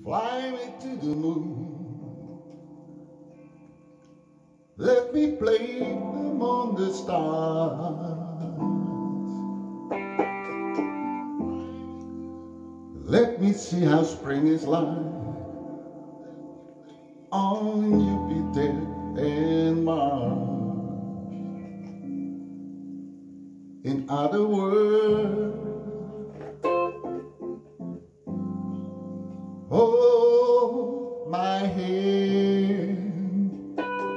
Fly me to the moon. Let me play among the stars. Let me see how spring is like on Jupiter and Mars. In other words, hold my hand.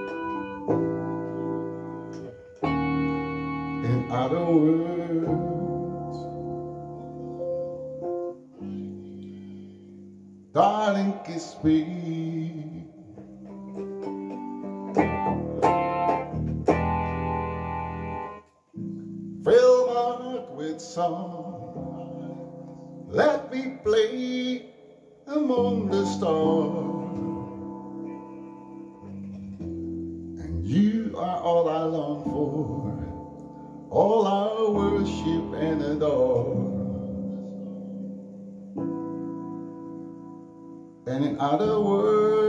In other words, darling, kiss me. Fill my heart with song. Let me play among the stars. And you are all I long for, all I worship and adore. And in other words,